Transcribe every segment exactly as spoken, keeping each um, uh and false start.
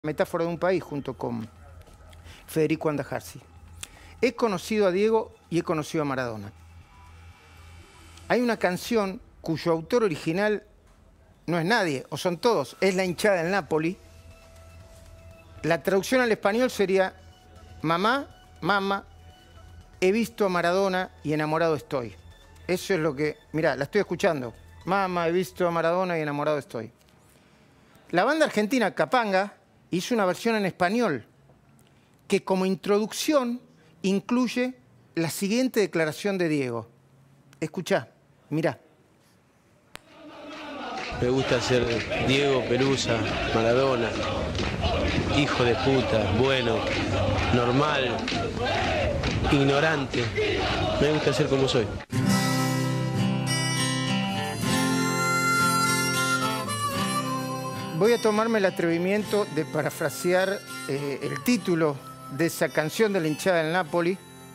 Metáfora de un país junto con Federico Andajarsi. He conocido a Diego y he conocido a Maradona. Hay una canción cuyo autor original no es nadie, o son todos, es la hinchada del Napoli. La traducción al español sería: mamá, mamá, he visto a Maradona y enamorado estoy. Eso es lo que... Mirá, la estoy escuchando. Mamá, he visto a Maradona y enamorado estoy. La banda argentina Capanga hizo una versión en español que como introducción incluye la siguiente declaración de Diego. Escuchá, mirá. Me gusta ser Diego Pelusa, Maradona, hijo de puta, bueno, normal, ignorante. Me gusta ser como soy. Voy a tomarme el atrevimiento de parafrasear eh, el título de esa canción de la hinchada del Napoli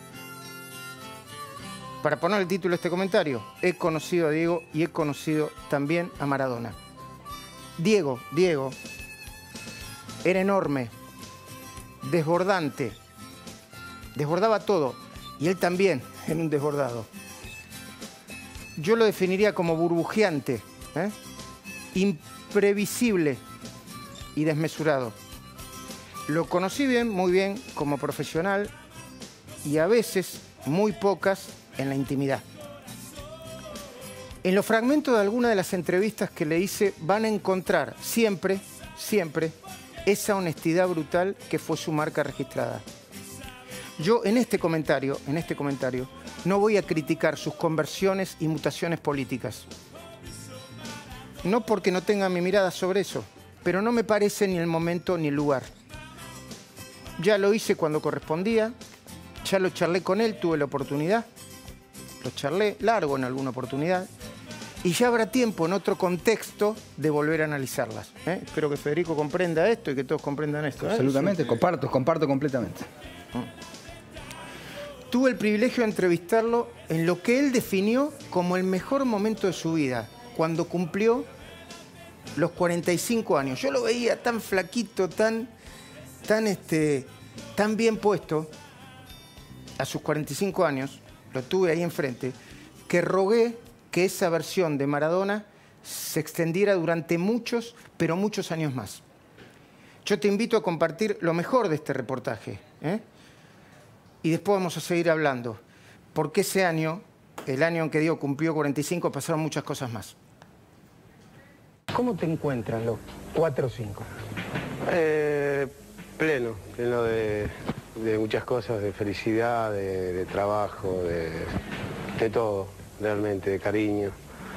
para poner el título de este comentario. He conocido a Diego y he conocido también a Maradona. Diego, Diego, era enorme, desbordante, desbordaba todo, y él también era un desbordado. Yo lo definiría como burbujeante, ¿eh? Imprevisible y desmesurado. Lo conocí bien, muy bien, como profesional, y a veces, muy pocas, en la intimidad. En los fragmentos de alguna de las entrevistas que le hice van a encontrar siempre, siempre, esa honestidad brutal que fue su marca registrada. Yo en este comentario, en este comentario, no voy a criticar sus conversiones y mutaciones políticas. No porque no tenga mi mirada sobre eso, pero no me parece ni el momento ni el lugar. Ya lo hice cuando correspondía, ya lo charlé con él, tuve la oportunidad, lo charlé largo en alguna oportunidad, y ya habrá tiempo en otro contexto de volver a analizarlas. ¿eh? Espero que Federico comprenda esto y que todos comprendan esto. ¿eh? Absolutamente, Sí. comparto, comparto completamente. Tuve el privilegio de entrevistarlo en lo que él definió como el mejor momento de su vida, cuando cumplió los cuarenta y cinco años. Yo lo veía tan flaquito, tan, tan, este, tan bien puesto a sus cuarenta y cinco años, lo tuve ahí enfrente, que rogué que esa versión de Maradona se extendiera durante muchos, pero muchos años más. Yo te invito a compartir lo mejor de este reportaje, ¿eh? Y después vamos a seguir hablando, porque ese año, el año en que Diego cumplió cuarenta y cinco, pasaron muchas cosas más. ¿Cómo te encuentras los cuatro o cinco? Eh, pleno, pleno de, de muchas cosas, de felicidad, de, de trabajo, de, de todo, realmente, de cariño,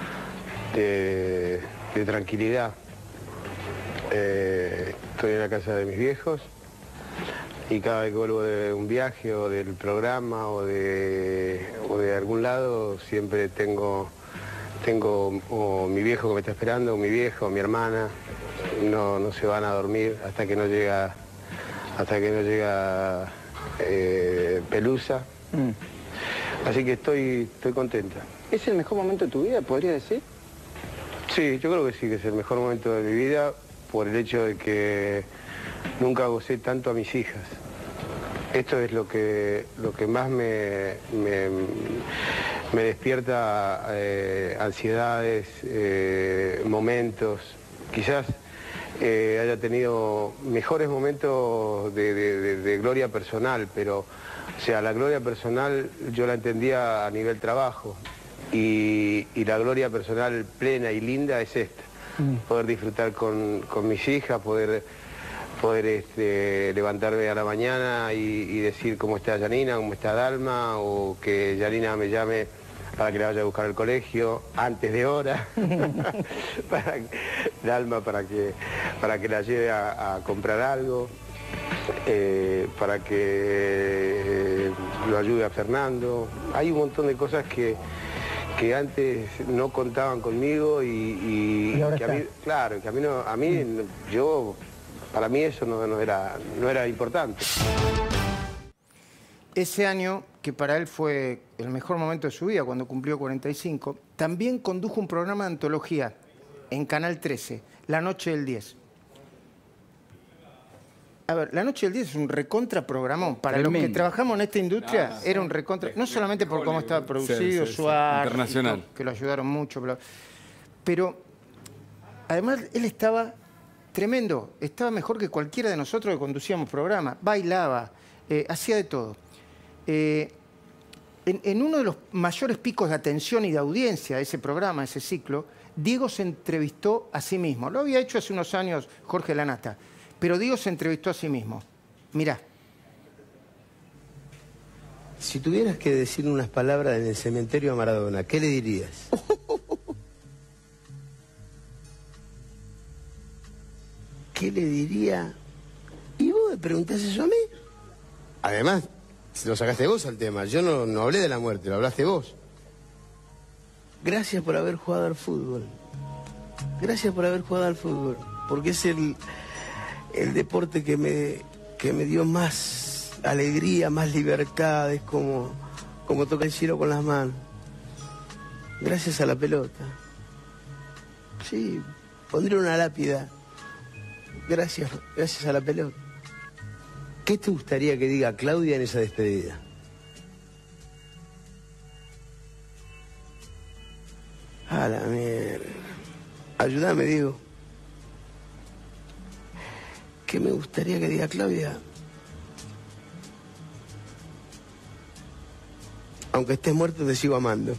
de, de tranquilidad. Eh, estoy en la casa de mis viejos y cada vez que vuelvo de un viaje o del programa o de, o de algún lado, siempre tengo... Tengo o mi viejo que me está esperando, o mi viejo, o mi hermana, no, no se van a dormir hasta que no llega, hasta que no llega eh, Pelusa. Mm. Así que estoy, estoy contenta. ¿Es el mejor momento de tu vida, podría decir? Sí, yo creo que sí, que es el mejor momento de mi vida por el hecho de que nunca gocé tanto a mis hijas. Esto es lo que, lo que más me, me, me despierta eh, ansiedades, eh, momentos. Quizás eh, haya tenido mejores momentos de, de, de, de gloria personal, pero o sea, la gloria personal yo la entendía a nivel trabajo y, y la gloria personal plena y linda es esta. Mm. Poder disfrutar con, con mis hijas, poder... poder este, levantarme a la mañana y, y decir cómo está Yanina, cómo está Dalma, o que Yanina me llame para que la vaya a buscar al colegio antes de hora, para, Dalma para que, para que la lleve a, a comprar algo, eh, para que eh, lo ayude a Fernando. Hay un montón de cosas que, que antes no contaban conmigo y, y, ¿Y ahora que a mí, claro, que a mí, no, a mí mm. yo... Para mí eso no, no, era, no era importante. Ese año, que para él fue el mejor momento de su vida, cuando cumplió cuarenta y cinco, también condujo un programa de antología en Canal trece, La Noche del diez. A ver, La Noche del diez es un recontra programón. Para Tremendo. los que trabajamos en esta industria, Ah, era un recontra... No solamente por cómo estaba producido, sí, sí, su sí. arte, Internacional. y todo, que lo ayudaron mucho, pero, pero además él estaba tremendo. Estaba mejor que cualquiera de nosotros que conducíamos programas. Bailaba, eh, hacía de todo. Eh, en, en uno de los mayores picos de atención y de audiencia de ese programa, ese ciclo, Diego se entrevistó a sí mismo. Lo había hecho hace unos años Jorge Lanata. Pero Diego se entrevistó a sí mismo. Mirá. Si tuvieras que decir unas palabras en el cementerio a Maradona, ¿qué le dirías? ¿Qué le diría? ¿Y vos me preguntás eso a mí? Además, lo sacaste vos al tema. Yo no, no hablé de la muerte, lo hablaste vos. Gracias por haber jugado al fútbol. Gracias por haber jugado al fútbol. Porque es el... el deporte que me, que me dio más alegría, más libertad, es como, como tocar el cielo con las manos. Gracias a la pelota. Sí, pondré una lápida. Gracias, gracias a la pelota. ¿Qué te gustaría que diga Claudia en esa despedida? A la mierda. Ayúdame, Diego. ¿Qué me gustaría que diga Claudia? Aunque estés muerto, te sigo amando.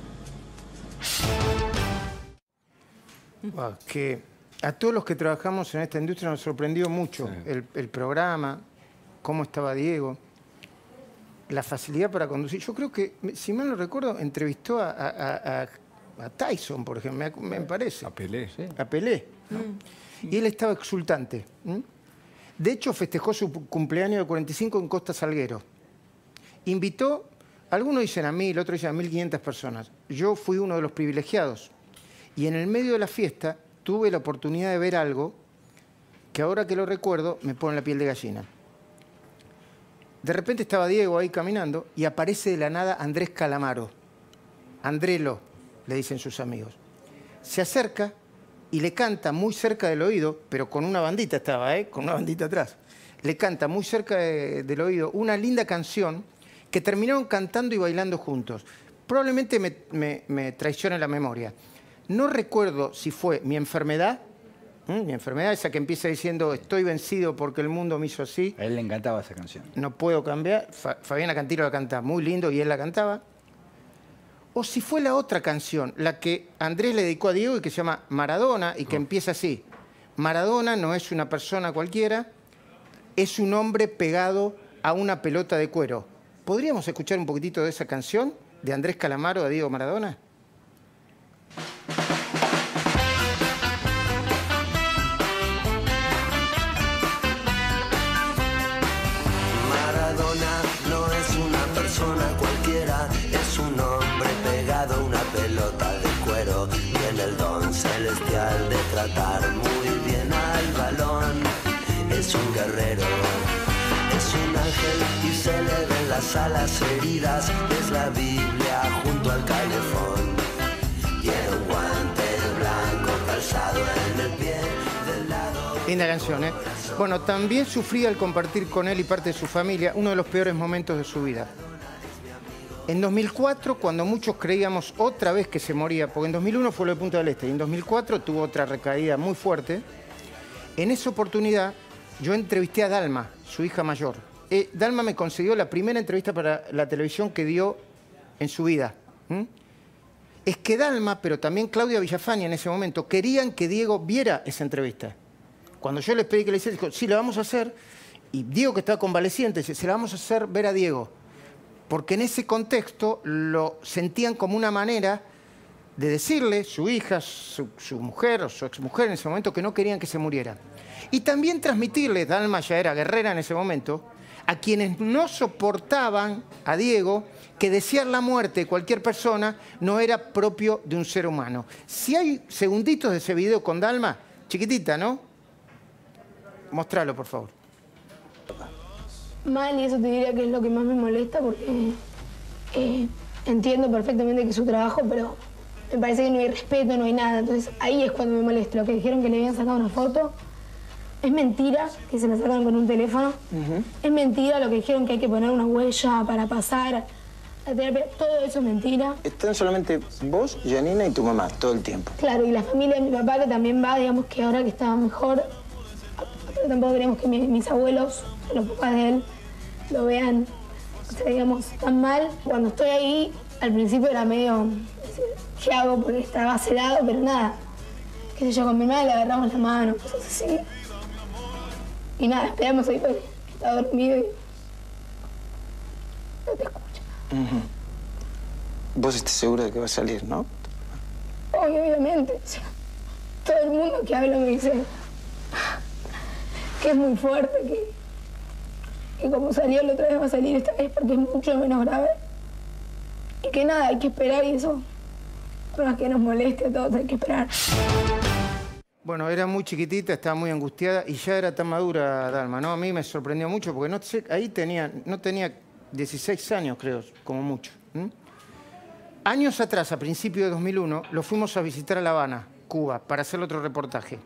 Wow, que a todos los que trabajamos en esta industria nos sorprendió mucho Sí. el, el programa, cómo estaba Diego, la facilidad para conducir. Yo creo que, si mal no recuerdo, entrevistó a, a- a- a Tyson, por ejemplo, me, me parece. A Pelé, sí. A Pelé, ¿no? Y él estaba exultante. ¿m? De hecho, festejó su cumpleaños de cuarenta y cinco en Costa Salguero. Invitó, algunos dicen a mil, otros dicen a mil quinientas personas. Yo fui uno de los privilegiados. Y en el medio de la fiesta tuve la oportunidad de ver algo que ahora que lo recuerdo me pone la piel de gallina. De repente estaba Diego ahí caminando y aparece de la nada Andrés Calamaro. Andrelo, le dicen sus amigos. Se acerca y le canta muy cerca del oído, pero con una bandita estaba, ¿eh? Con una bandita atrás. Le canta muy cerca de- del oído una linda canción que terminaron cantando y bailando juntos. Probablemente me, me, me traicione la memoria. No recuerdo si fue Mi enfermedad, ¿m? Mi enfermedad, esa que empieza diciendo estoy vencido porque el mundo me hizo así, A él le encantaba esa canción. no puedo cambiar. Fa- Fabiana Cantilo la canta muy lindo y él la cantaba. O si fue la otra canción, la que Andrés le dedicó a Diego y que se llama Maradona y que empieza así. Maradona no es una persona cualquiera, es un hombre pegado a una pelota de cuero. ¿Podríamos escuchar un poquitito de esa canción de Andrés Calamaro a Diego Maradona? Maradona no es una persona cualquiera, es un hombre pegado a una pelota de cuero. Tiene el don celestial de tratar muy bien al balón. Es un guerrero, es un ángel y se le ven las alas heridas. Es la Biblia junto al calefón. Tiene un guante blanco calzado en el pie del lado. Linda canción, ¿eh? Bueno, también sufría al compartir con él y parte de su familia uno de los peores momentos de su vida. En dos mil cuatro, cuando muchos creíamos otra vez que se moría, porque en dos mil uno fue lo de Punta del Este, y en dos mil cuatro tuvo otra recaída muy fuerte, en esa oportunidad yo entrevisté a Dalma, su hija mayor. Eh, Dalma me concedió la primera entrevista para la televisión que dio en su vida. ¿Mm? Es que Dalma, pero también Claudia Villafaña en ese momento, querían que Diego viera esa entrevista. Cuando yo les pedí que le hiciera, dijo, sí, la vamos a hacer. Y Diego, que estaba convaleciente, dice, se la vamos a hacer ver a Diego. Porque en ese contexto lo sentían como una manera de decirle, su hija, su, su mujer o su exmujer en ese momento, que no querían que se muriera. Y también transmitirle, Dalma ya era guerrera en ese momento, a quienes no soportaban a Diego, que desear la muerte de cualquier persona no era propio de un ser humano. Si hay segunditos de ese video con Dalma, chiquitita, ¿no? Mostralo, por favor. Mal, y eso te diría que es lo que más me molesta porque eh, entiendo perfectamente que es su trabajo, pero me parece que no hay respeto, no hay nada. Entonces ahí es cuando me molesta. Lo que dijeron que le habían sacado una foto, es mentira que se me sacan con un teléfono. Uh-huh. Es mentira lo que dijeron que hay que poner una huella para pasar a terapia. Todo eso es mentira. Están solamente vos, Janina y tu mamá todo el tiempo. Claro, y la familia de mi papá que también va, digamos que ahora que está mejor, pero tampoco queremos que mi, mis abuelos, los papás de él, lo vean, o sea, digamos, tan mal. Cuando estoy ahí, al principio era medio, ¿qué hago? Porque estaba sedado, pero nada. Qué sé yo, con mi hermana le agarramos la mano, cosas así. Y nada, esperamos ahí porque está dormido y no te escucha. Uh-huh. Vos estás segura de que va a salir, ¿no? Obviamente. O sea, todo el mundo que habla me dice que es muy fuerte, que, que como salió la otra vez va a salir esta vez porque es mucho menos grave. Y que nada, hay que esperar y eso, por más que nos moleste a todos, hay que esperar. Bueno, era muy chiquitita, estaba muy angustiada y ya era tan madura Dalma, ¿no? A mí me sorprendió mucho porque no sé, ahí tenía, no tenía dieciséis años, creo, como mucho. ¿Mm? Años atrás, a principios de dos mil uno, lo fuimos a visitar a La Habana, Cuba, para hacer otro reportaje.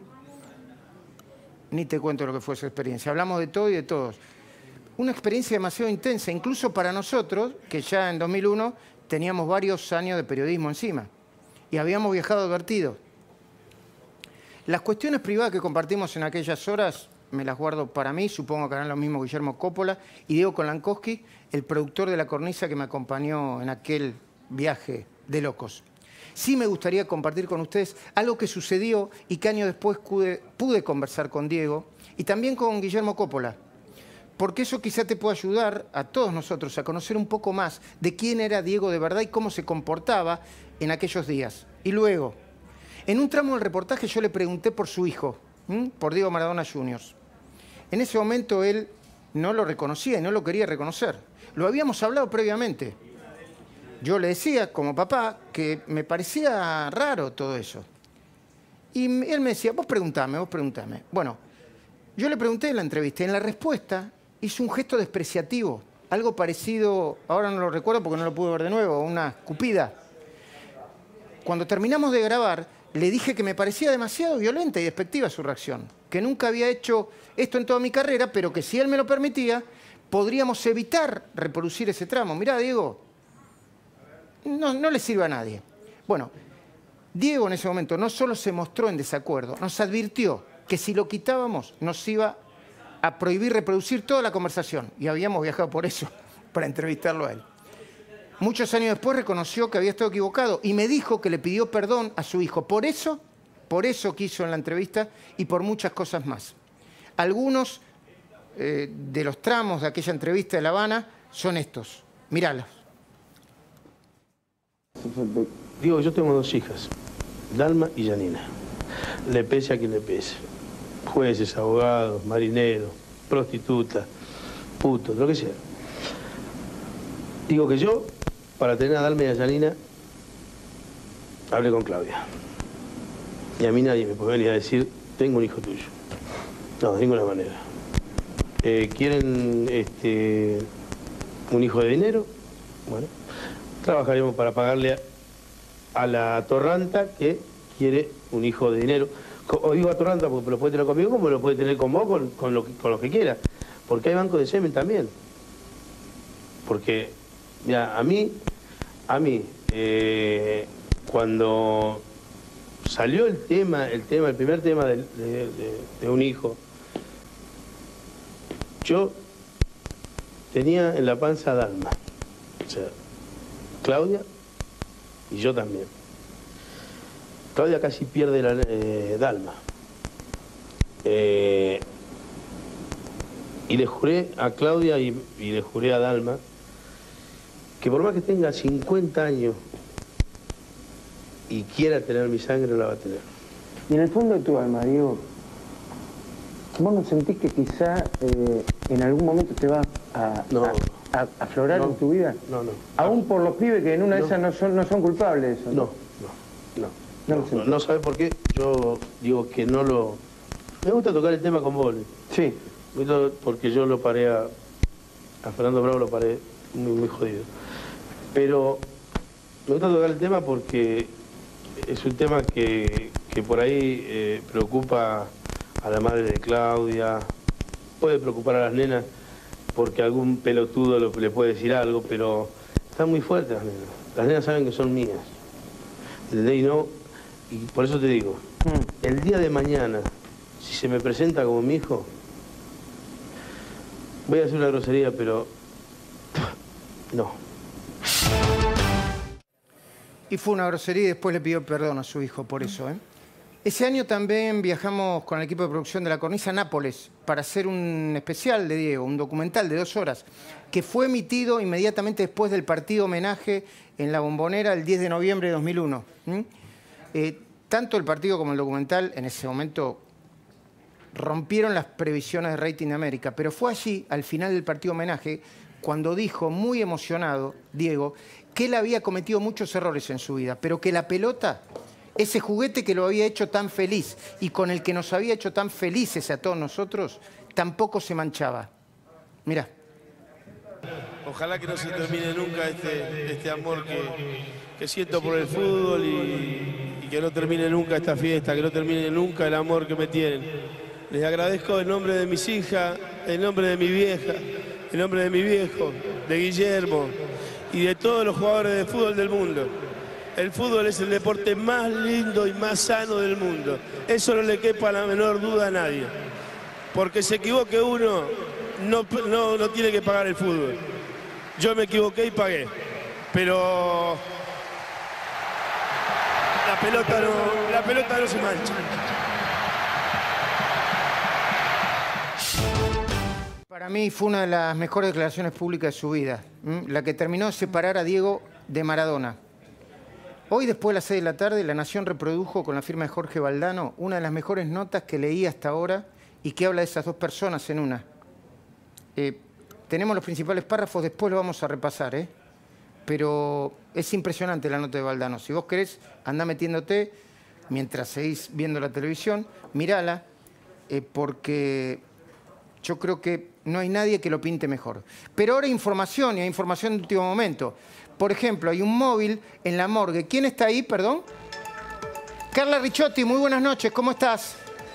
Ni te cuento lo que fue esa experiencia. Hablamos de todo y de todos. Una experiencia demasiado intensa, incluso para nosotros, que ya en dos mil uno teníamos varios años de periodismo encima y habíamos viajado advertidos. Las cuestiones privadas que compartimos en aquellas horas me las guardo para mí, supongo que harán lo mismo Guillermo Coppola y Diego Kolankowski, el productor de La Cornisa que me acompañó en aquel viaje de locos. Sí me gustaría compartir con ustedes algo que sucedió y que años después pude, pude conversar con Diego y también con Guillermo Coppola, porque eso quizá te pueda ayudar a todos nosotros a conocer un poco más de quién era Diego de verdad y cómo se comportaba en aquellos días. Y luego, en un tramo del reportaje yo le pregunté por su hijo, ¿m? por Diego Maradona junior En ese momento él no lo reconocía y no lo quería reconocer. Lo habíamos hablado previamente. Yo le decía, como papá, que me parecía raro todo eso. Y él me decía, vos preguntame, vos preguntame. Bueno, yo le pregunté en la entrevista y en la respuesta hizo un gesto despreciativo. Algo parecido, ahora no lo recuerdo porque no lo pude ver de nuevo, una escupida. Cuando terminamos de grabar, le dije que me parecía demasiado violenta y despectiva su reacción, que nunca había hecho esto en toda mi carrera, pero que si él me lo permitía, podríamos evitar reproducir ese tramo. Mirá, Diego, no, no le sirve a nadie. Bueno, Diego en ese momento no solo se mostró en desacuerdo, nos advirtió que si lo quitábamos nos iba a prohibir reproducir toda la conversación. Y habíamos viajado por eso, para entrevistarlo a él. Muchos años después reconoció que había estado equivocado y me dijo que le pidió perdón a su hijo. Por eso, por eso quiso en la entrevista y por muchas cosas más. Algunos eh, de los tramos de aquella entrevista de La Habana son estos. Míralos. Digo, yo tengo dos hijas, Dalma y Janina. Le pese a quien le pese. Jueces, abogados, marineros, prostitutas, putos, lo que sea. Digo que yo, para tener a Dalma y a Janina, hablé con Claudia. Y a mí nadie me puede venir a decir, tengo un hijo tuyo. No, de ninguna manera. Eh, ¿Quieren este, un hijo de dinero? Bueno, trabajaremos para pagarle a, a la atorranta que quiere un hijo de dinero. O digo atorranta porque lo puede tener conmigo como lo puede tener con vos, con, con, lo, con lo que quiera. Porque hay banco de semen también. Porque, mira, a mí, a mí, eh, cuando salió el tema, el tema, el primer tema de, de, de, de un hijo, yo tenía en la panza a Dalma, o sea, Claudia y yo también. Claudia casi pierde la eh, Dalma. Eh, y le juré a Claudia y, y le juré a Dalma que por más que tenga cincuenta años y quiera tener mi sangre, la va a tener. Y en el fondo de tu alma, Diego, ¿vos no sentís que quizá eh, en algún momento te va a, no, a, a aflorar no, en tu vida? No, no. Aún por los pibes que en una no, de esas no son, no son culpables de eso. No, no, no. No, no, no, no sabes por qué. Yo digo que no lo... Me gusta tocar el tema con vos. Sí. Porque yo lo paré a... A Fernando Bravo lo paré muy, muy jodido. Pero me gusta tocar el tema porque es un tema que, que por ahí eh, preocupa a la madre de Claudia, puede preocupar a las nenas porque algún pelotudo lo- le puede decir algo, pero están muy fuertes las nenas. Las nenas saben que son mías. ¿Entendés? Y no, y por eso te digo, el día de mañana, si se me presenta como mi hijo, voy a hacer una grosería, pero no. Y fue una grosería y después le pidió perdón a su hijo por eso, ¿eh? Ese año también viajamos con el equipo de producción de La Cornisa a Nápoles para hacer un especial de Diego, un documental de dos horas, que fue emitido inmediatamente después del partido homenaje en La Bombonera el diez de noviembre de dos mil uno. ¿Mm? Eh, tanto el partido como el documental en ese momento rompieron las previsiones de rating de América, pero fue allí, al final del partido homenaje, cuando dijo, muy emocionado, Diego, que él había cometido muchos errores en su vida, pero que la pelota, ese juguete que lo había hecho tan feliz y con el que nos había hecho tan felices a todos nosotros, tampoco se manchaba. Mirá. Ojalá que no se termine nunca este, este amor que, que siento por el fútbol y, y que no termine nunca esta fiesta, que no termine nunca el amor que me tienen. Les agradezco en nombre de mis hijas, en nombre de mi vieja, en nombre de mi viejo, de Guillermo y de todos los jugadores de fútbol del mundo. El fútbol es el deporte más lindo y más sano del mundo. Eso no le quepa la menor duda a nadie. Porque se equivoque uno, no, no, no tiene que pagar el fútbol. Yo me equivoqué y pagué. Pero la pelota no, la pelota no se mancha. Para mí fue una de las mejores declaraciones públicas de su vida, ¿m? La que terminó de separar a Diego de Maradona. Hoy, después de las seis de la tarde, La Nación reprodujo con la firma de Jorge Valdano una de las mejores notas que leí hasta ahora y que habla de esas dos personas en una. Eh, tenemos los principales párrafos, después lo vamos a repasar, ¿eh? Pero es impresionante la nota de Valdano. Si vos querés, andá metiéndote mientras seguís viendo la televisión, mirala, eh, porque yo creo que no hay nadie que lo pinte mejor. Pero ahora hay información, y hay información de último momento. Por ejemplo, hay un móvil en la morgue. ¿Quién está ahí, perdón? Carla Ricciotti, muy buenas noches, ¿cómo estás?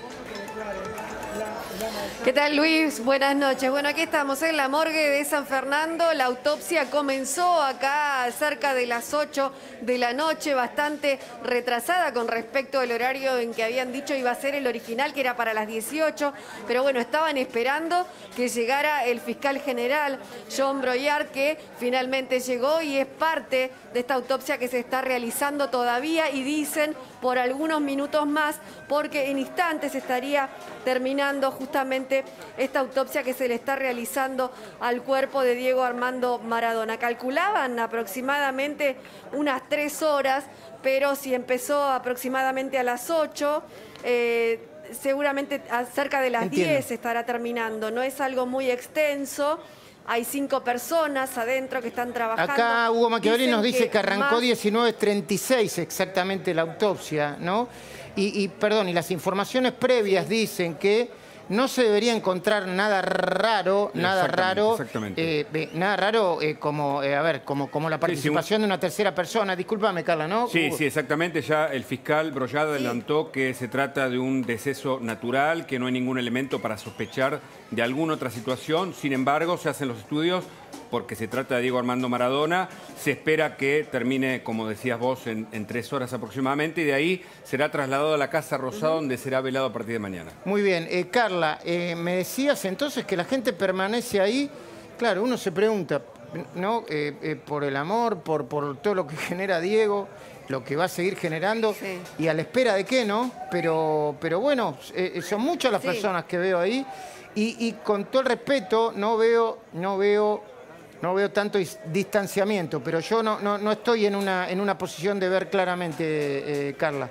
¿Qué tal, Luis? Buenas noches. Bueno, aquí estamos en la morgue de San Fernando. La autopsia comenzó acá cerca de las ocho de la noche, bastante retrasada con respecto al horario en que habían dicho iba a ser el original, que era para las dieciocho. Pero bueno, estaban esperando que llegara el fiscal general, John Broyard, que finalmente llegó y es parte de esta autopsia que se está realizando todavía y dicen por algunos minutos más, porque en instantes estaría terminando justamente esta autopsia que se le está realizando al cuerpo de Diego Armando Maradona. Calculaban aproximadamente unas tres horas, pero si empezó aproximadamente a las ocho, eh, seguramente cerca de las Entiendo. diez estará terminando. No es algo muy extenso. Hay cinco personas adentro que están trabajando. Acá Hugo Machiavelli nos dice que, que arrancó más... diecinueve treinta y seis exactamente la autopsia, ¿no? Y, y, perdón, y las informaciones previas dicen que no se debería encontrar nada raro, nada Exactamente, raro, exactamente. eh, eh, nada raro eh, como, eh, a ver, como, como la participación sí, de una tercera persona. Discúlpame, Carla, ¿no? Sí, Hugo. sí, exactamente. Ya el fiscal Broyard adelantó que se trata de un deceso natural, que no hay ningún elemento para sospechar de alguna otra situación. Sin embargo, se hacen los estudios porque se trata de Diego Armando Maradona. Se espera que termine, como decías vos, en, en tres horas aproximadamente, y de ahí será trasladado a la Casa Rosada, uh-huh, donde será velado a partir de mañana. Muy bien. Eh, Carla, eh, me decías entonces que la gente permanece ahí. Claro, uno se pregunta, ¿no? Eh, eh, por el amor, por, por todo lo que genera Diego, lo que va a seguir generando, sí, y a la espera de qué, ¿no? Pero, pero bueno, eh, son muchas las, sí, personas que veo ahí, y, y con todo el respeto, no veo, no veo... No veo tanto distanciamiento, pero yo no, no, no estoy en una, en una posición de ver claramente, eh, Carla.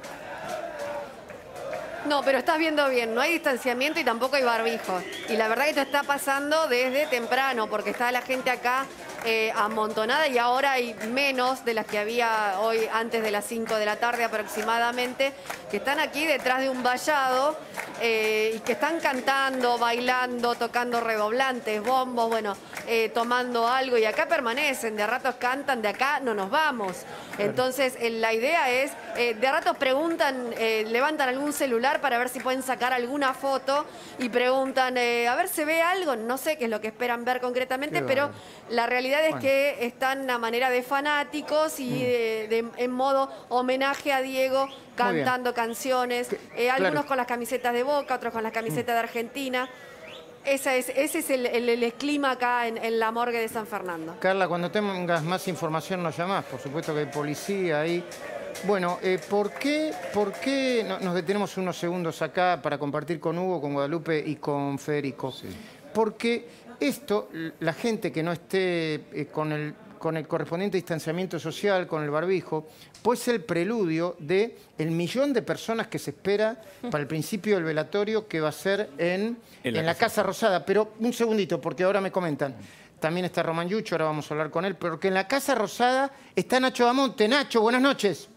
No, pero estás viendo bien, no hay distanciamiento y tampoco hay barbijo. Y la verdad que esto está pasando desde temprano, porque está la gente acá eh, amontonada y ahora hay menos de las que había hoy antes de las cinco de la tarde aproximadamente, que están aquí detrás de un vallado eh, y que están cantando, bailando, tocando redoblantes, bombos, bueno, eh, tomando algo y acá permanecen, de a ratos cantan, de acá no nos vamos. Entonces eh, la idea es, eh, de a ratos preguntan, eh, levantan algún celular para ver si pueden sacar alguna foto y preguntan, eh, a ver, ¿se ve algo? No sé qué es lo que esperan ver concretamente, Qué pero bárbaro. la realidad es Bueno. que están a manera de fanáticos y Mm. de, de- en modo homenaje a Diego, cantando canciones, eh, algunos claro. con las camisetas de Boca, otros con las camisetas de Argentina. Esa es, ese es el, el- el clima acá en, en la morgue de San Fernando. Carla, cuando tengas más información nos llamás, por supuesto que hay policía ahí. Bueno, eh, ¿por qué, por qué no- nos detenemos unos segundos acá para compartir con Hugo, con Guadalupe y con Federico? Porque esto, la gente que no esté eh, con, el, con el correspondiente distanciamiento social, con el barbijo, puede ser el preludio de el millón de personas que se espera para el principio del velatorio que va a ser en, En la en la Casa Casa Rosada. Pero un segundito, porque ahora me comentan. También está Román Yucho, ahora vamos a hablar con él, porque en la Casa Rosada está Nacho Damonte. Nacho, buenas noches.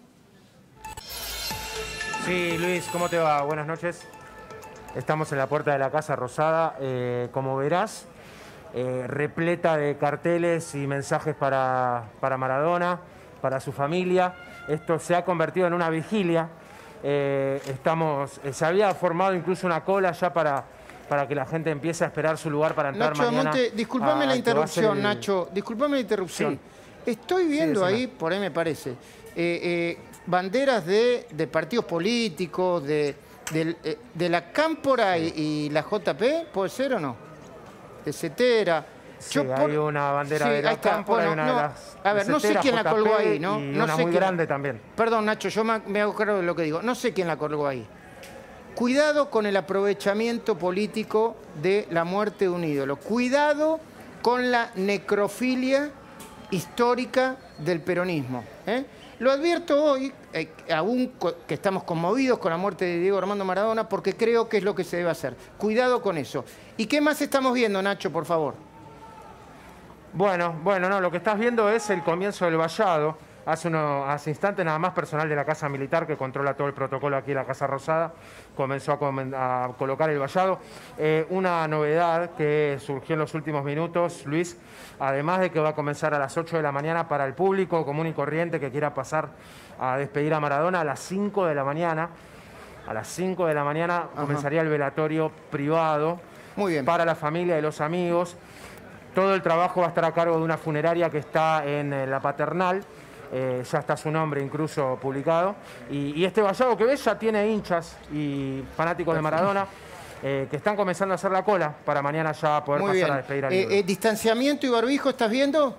Sí, Luis, ¿cómo te va? Buenas noches. Estamos en la puerta de la Casa Rosada, eh, como verás, eh, repleta de carteles y mensajes para, para Maradona, para su familia. Esto se ha convertido en una vigilia. Eh, estamos, eh, se había formado incluso una cola ya para, para que la gente empiece a esperar su lugar para entrar Nacho mañana. Damonte, disculpame a- la al que va a ser interrupción, el- Nacho. Disculpame la interrupción. Estoy viendo decime. ahí, por ahí me parece, eh, eh, banderas de, de partidos políticos, de, del, eh, de la Cámpora y, y la J P, ¿puede ser o no? De Cetera. Sí, hay una bandera Sí, de la ahí está. Cámpora y Bueno, una de no, las a ver, no sé Cetera, quién la J P colgó ahí, ¿no? y No una sé muy quién- grande también. Perdón, Nacho, yo me, me hago cargo de lo que digo. No sé quién la colgó ahí. Cuidado con el aprovechamiento político de la muerte de un ídolo. Cuidado con la necrofilia histórica del peronismo. ¿eh? Lo advierto hoy, eh, aún co- que estamos conmovidos con la muerte de Diego Armando Maradona, porque creo que es lo que se debe hacer. Cuidado con eso. ¿Y qué más estamos viendo, Nacho, por favor? Bueno, bueno, no, lo que estás viendo es el comienzo del vallado. Hace, uno, hace instantes nada más personal de la Casa Militar, que controla todo el protocolo aquí en la Casa Rosada, comenzó a, comen- a colocar el vallado. Eh, una novedad que surgió en los últimos minutos, Luis, además de que va a comenzar a las ocho de la mañana para el público común y corriente que quiera pasar a despedir a Maradona, a las cinco de la mañana. A las cinco de la mañana comenzaría el velatorio privado Muy bien. para la familia y los amigos. Todo el trabajo va a estar a cargo de una funeraria que está en eh, La Paternal. Eh, ya está su nombre incluso publicado. Y, y este vallado que ves ya tiene hinchas y fanáticos de Maradona eh, que están comenzando a hacer la cola para mañana ya poder Muy pasar bien. a despedir al Eh, ídolo. eh, ¿Distanciamiento y barbijo estás viendo?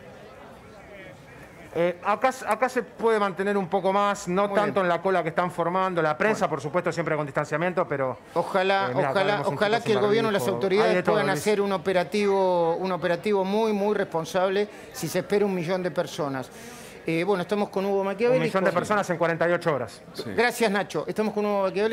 Eh, acá, acá se puede mantener un poco más, no Muy tanto bien. en la cola que están formando, la prensa, por supuesto, siempre con distanciamiento, pero... Ojalá, Eh, mira, acá ojalá, vemos un ojalá tipo que el sin gobierno y las barbijo. autoridades Hay de todo, puedan Luis. hacer un operativo, un operativo muy, muy responsable si se espera un millón de personas. Eh, bueno, estamos con Hugo Machiavelli. Un millón de con- personas en cuarenta y ocho horas. Gracias, Nacho. Estamos con Hugo Machiavelli.